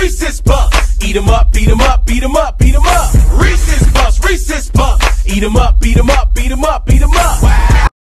Reese's Puffs. Eat 'em up, beat 'em up, beat 'em up, beat 'em up. Reese's Puffs, Reese's Puffs. Eat 'em up, beat 'em up, beat 'em up, beat 'em up. Wow.